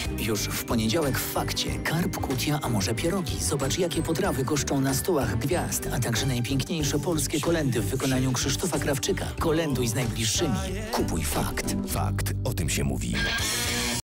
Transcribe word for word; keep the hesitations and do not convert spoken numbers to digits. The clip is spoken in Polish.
Już w poniedziałek w Fakcie. Karp, kutia, a może pierogi. Zobacz, jakie potrawy goszczą na stołach gwiazd, a także najpiękniejsze polskie kolędy w wykonaniu Krzysztofa Krawczyka. Kolęduj z najbliższymi. Kupuj Fakt. Fakt. O tym się mówi.